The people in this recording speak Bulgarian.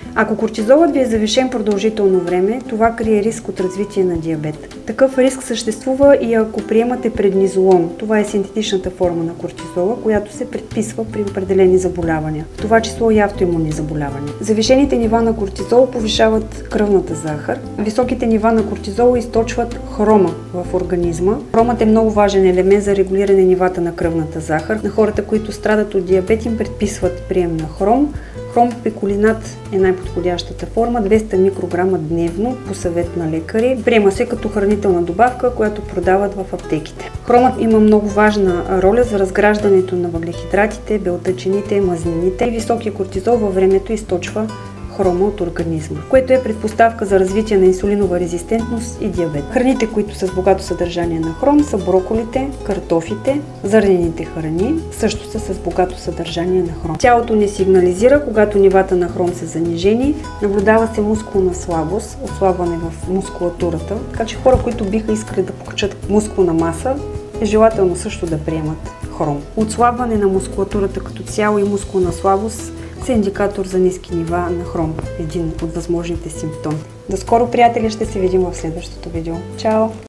Ако кортизолът ви е завишен продължително време, това крие риск от развитие на диабет. Такъв риск съществува и ако приемате преднизолон. Това е синтетичната форма на кортизола, която се предписва при определени заболявания, в това число и автоимунни заболявания. Завишените нива на кортизол повишават кръвната захар. Високите нива на кортизол източват хрома в организма. Хромът е много важен елемент за регулиране нивата на кръвната захар. На хората, които страдат от диабет, им предписват прием на хром. Хромпекулинат е най-подходящата форма, 200 микрограма дневно по съвет на лекари. Приема се като хранителна добавка, която продават в аптеките. Хромът има много важна роля за разграждането на въглехидратите, белтъчините, мазнините и високия кортизол във времето източва хрома от организма, което е предпоставка за развитие на инсулинова резистентност и диабет. Храните, които са с богато съдържание на хром, са броколите, картофите, зърнените храни, също са с богато съдържание на хром. Тялото не сигнализира, когато нивата на хром са занижени, наблюдава се мускулна слабост, отслабване в мускулатурата, така че хора, които биха искали да покачат мускулна маса, е желателно също да приемат хром. Отслабване на мускулатурата като цяло и мускулна слабост са индикатор за ниски нива на хром, един от възможните симптоми. До скоро, приятели, ще се видим в следващото видео. Чао!